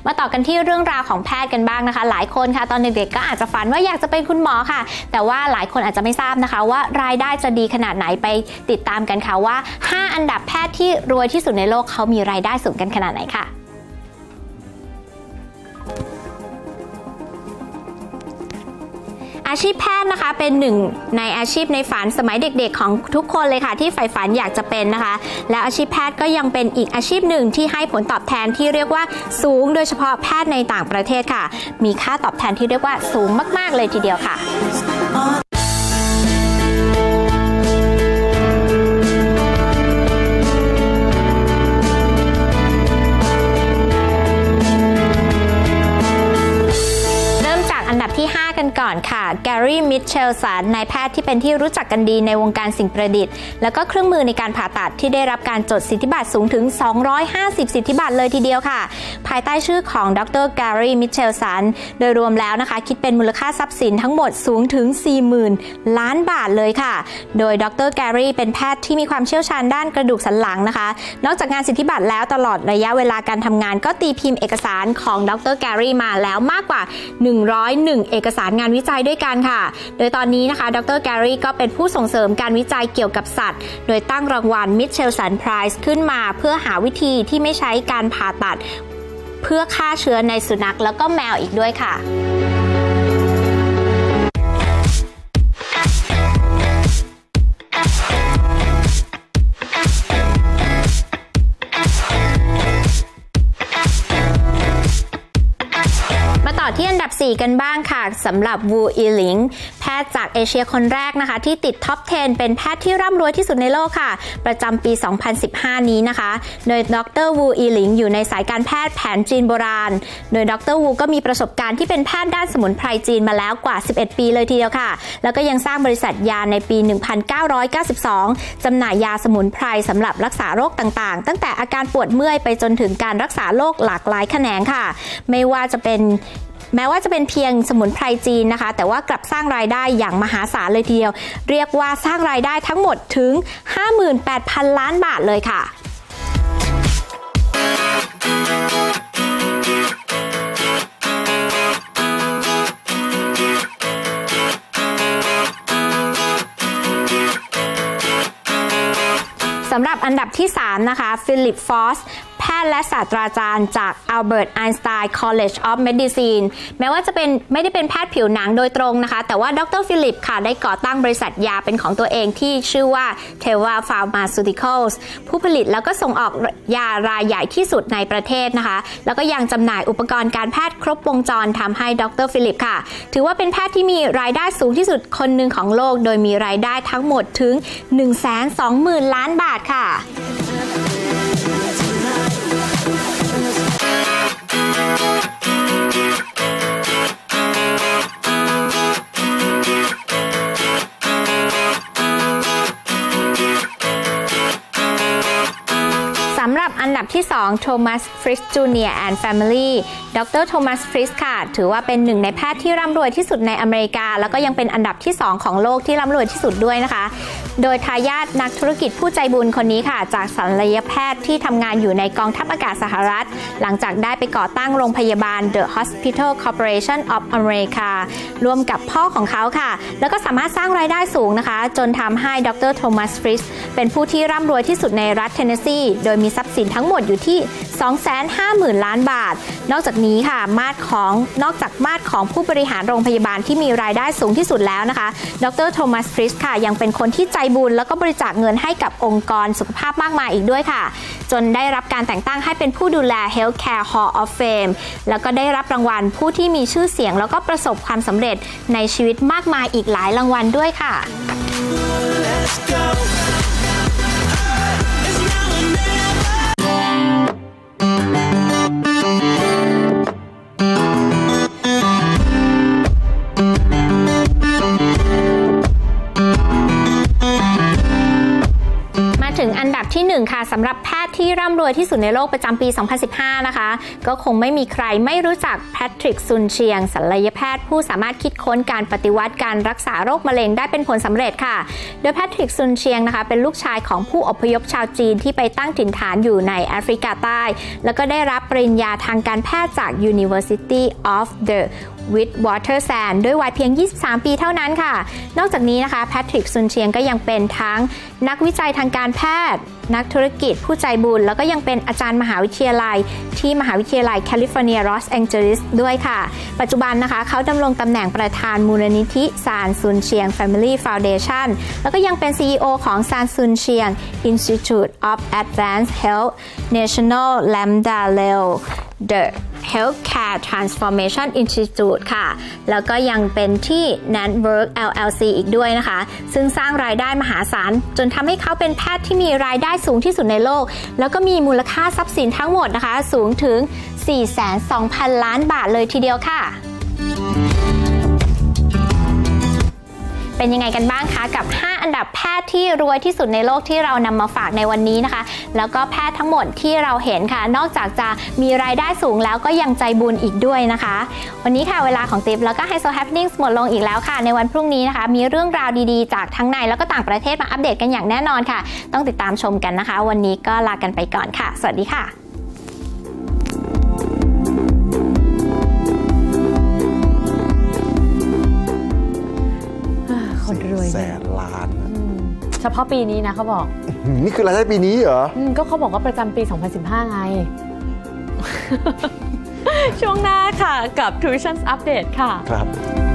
มาต่อกันที่เรื่องราวของแพทย์กันบ้างนะคะหลายคนค่ะตอนเด็กๆก็อาจจะฝันว่าอยากจะเป็นคุณหมอค่ะแต่ว่าหลายคนอาจจะไม่ทราบนะคะว่ารายได้จะดีขนาดไหนไปติดตามกันค่ะว่า5อันดับแพทย์ที่รวยที่สุดในโลกเขามีรายได้สูงกันขนาดไหนค่ะอาชีพแพทย์นะคะเป็นหนึ่งในอาชีพในฝันสมัยเด็กๆของทุกคนเลยค่ะที่ใฝ่ฝันอยากจะเป็นนะคะและอาชีพแพทย์ก็ยังเป็นอีกอาชีพหนึ่งที่ให้ผลตอบแทนที่เรียกว่าสูงโดยเฉพาะแพทย์ในต่างประเทศค่ะมีค่าตอบแทนที่เรียกว่าสูงมากๆเลยทีเดียวค่ะอันดับที่5กันก่อนค่ะแกรี่ มิทเชลสันนายแพทย์ที่เป็นที่รู้จักกันดีในวงการสิ่งประดิษฐ์แล้วก็เครื่องมือในการผ่าตัดที่ได้รับการจดสิทธิบัตรสูงถึง250สิทธิบัตรเลยทีเดียวค่ะภายใต้ชื่อของดร. แกรี่ มิทเชลสันโดยรวมแล้วนะคะคิดเป็นมูลค่าทรัพย์สินทั้งหมดสูงถึง 40,000 ล้านบาทเลยค่ะโดยดร. แกรี่เป็นแพทย์ที่มีความเชี่ยวชาญด้านกระดูกสันหลังนะคะนอกจากงานสิทธิบัตรแล้วตลอดระยะเวลาการทำงานก็ตีพิมพ์เอกสารของดร. แกรี่มาแล้วมากกว่า101เอกสารงานวิจัยด้วยกันค่ะโดยตอนนี้นะคะดร. แกรี่ก็เป็นผู้ส่งเสริมการวิจัยเกี่ยวกับสัตว์โดยตั้งรางวัล มิทเชลสัน ไพรส์ขึ้นมาเพื่อหาวิธีที่ไม่ใช้การผ่าตัดเพื่อฆ่าเชื้อในสุนัขแล้วก็แมวอีกด้วยค่ะที่อันดับ4กันบ้างค่ะสำหรับวูอีหลิงแพทย์จากเอเชียคนแรกนะคะที่ติดท็อป 10 เป็นแพทย์ที่ร่ำรวยที่สุดในโลกค่ะประจำปี 2015 นี้นะคะโดยดร. วูอีหลิงอยู่ในสายการแพทย์แผนจีนโบราณโดยดร. วูก็มีประสบการณ์ที่เป็นแพทย์ด้านสมุนไพรจีนมาแล้วกว่า11 ปีเลยทีเดียวค่ะแล้วก็ยังสร้างบริษัทยาในปี 1992 จำหน่ายยาสมุนไพรสำหรับรักษาโรคต่างๆตั้งแต่อาการปวดเมื่อยไปจนถึงการรักษาโรคหลากหลายแขนงค่ะแม้ว่าจะเป็นเพียงสมุนไพรจีนนะคะแต่ว่ากลับสร้างรายได้อย่างมหาศาลเลยทีเดียวเรียกว่าสร้างรายได้ทั้งหมดถึง 58,000 ล้านบาทเลยค่ะสำหรับอันดับที่3นะคะฟิลิป ฟอสแพทย์และศาสตราจารย์จาก อัลเบิร์ต ไอน์สไตน์ คอลเลจ ออฟ เมดิซีนแม้ว่าจะไม่ได้เป็นแพทย์ผิวหนังโดยตรงนะคะแต่ว่าดร. ฟิลิปค่ะได้ก่อตั้งบริษัทยาเป็นของตัวเองที่ชื่อว่า เทวา ฟาร์มาซูติคอลส์ ผู้ผลิตแล้วก็ส่งออกยารายใหญ่ที่สุดในประเทศนะคะแล้วก็ยังจำหน่ายอุปกรณ์การแพทย์ครบวงจรทำให้ดร. ฟิลิปค่ะถือว่าเป็นแพทย์ที่มีรายได้สูงที่สุดคนหนึ่งของโลกโดยมีรายได้ทั้งหมดถึง 120,000 ล้านบาทค่ะสำหรับอันดับที่2โทมัส ฟริส จูเนียร์ แอนด์ แฟมิลี่ดร. โทมัส ฟริสค่ะถือว่าเป็นหนึ่งในแพทย์ที่ร่ำรวยที่สุดในอเมริกาแล้วก็ยังเป็นอันดับที่2ของโลกที่ร่ำรวยที่สุดด้วยนะคะโดยทายาทนักธุรกิจผู้ใจบุญคนนี้ค่ะจากศัลยแพทย์ที่ทำงานอยู่ในกองทัพอากาศสหรัฐหลังจากได้ไปก่อตั้งโรงพยาบาล The Hospital Corporation of America ร่วมกับพ่อของเขาค่ะแล้วก็สามารถสร้างรายได้สูงนะคะจนทำให้ดร. โทมัส ฟริสเป็นผู้ที่ร่ำรวยที่สุดในรัฐเทนเนสซีโดยมีทรัพย์สินทั้งหมดอยู่ที่ 250,000 ล้านบาทนอกจากนี้ค่ะนอกจากมาตรของผู้บริหารโรงพยาบาลที่มีรายได้สูงที่สุดแล้วนะคะดร. โทมัส ฟริสค่ะยังเป็นคนที่ใจบุญแล้วก็บริจาคเงินให้กับองค์กรสุขภาพมากมายอีกด้วยค่ะจนได้รับการแต่งตั้งให้เป็นผู้ดูแล Healthcare Hall of Fame แล้วก็ได้รับรางวัลผู้ที่มีชื่อเสียงแล้วก็ประสบความสำเร็จในชีวิตมากมายอีกหลายรางวัลด้วยค่ะ ถึงอันดับที่1ค่ะสำหรับแพทย์ที่ร่ำรวยที่สุดในโลกประจำปี 2015 นะคะก็คงไม่มีใครไม่รู้จักแพทริกซุนเชียงศัลยแพทย์ผู้สามารถคิดค้นการปฏิวัติการรักษาโรคมะเร็งได้เป็นผลสำเร็จค่ะโดยแพทริกซุนเชียงนะคะเป็นลูกชายของผู้อพยพชาวจีนที่ไปตั้งถิ่นฐานอยู่ในแอฟริกาใต้แล้วก็ได้รับปริญญาทางการแพทย์จาก University of the Witwatersrand ด้วยวัยเพียง 23 ปีเท่านั้นค่ะนอกจากนี้นะคะแพทริกซุนเชียงก็ยังเป็นทั้งนักวิจัยทางการแพทย์นักธุรกิจผู้ใจบุญแล้วก็ยังเป็นอาจารย์มหาวิทยาลัยที่มหาวิทยาลัยแคลิฟอร์เนียลอสแองเจลิสด้วยค่ะปัจจุบันนะคะเขาดำรงตำแหน่งประธานมูลนิธิซานซุนเชียง Family Foundation แล้วก็ยังเป็น CEO ของซานซุนเชียง Institute of Advanced Health National Lambda Leo The Healthcare Transformation Institute ค่ะแล้วก็ยังเป็นที่ Network LLC อีกด้วยนะคะซึ่งสร้างรายได้มหาศาลจนทำให้เขาเป็นแพทย์ที่มีรายได้สูงที่สุดในโลกแล้วก็มีมูลค่าทรัพย์สินทั้งหมดนะคะสูงถึง 4,200 ล้านบาทเลยทีเดียวค่ะเป็นยังไงกันบ้างคะกับ5อันดับแพทย์ที่รวยที่สุดในโลกที่เรานำมาฝากในวันนี้นะคะแล้วก็แพทย์ทั้งหมดที่เราเห็นค่ะนอกจากจะมีรายได้สูงแล้วก็ยังใจบุญอีกด้วยนะคะวันนี้ค่ะเวลาของติ๊บแล้วก็ High So Happenings หมดลงอีกแล้วค่ะในวันพรุ่งนี้นะคะมีเรื่องราวดีๆจากทั้งในแล้วก็ต่างประเทศมาอัปเดตกันอย่างแน่นอนค่ะต้องติดตามชมกันนะคะวันนี้ก็ลากันไปก่อนค่ะสวัสดีค่ะคนรวยแสนล้านเฉพาะปีนี้นะเขาบอกนี่คือรายได้ปีนี้เหรอก็เขาบอกว่าประจำปี 2015 ไง ช่วงหน้าค่ะกับ Tuitions Update ค่ะครับ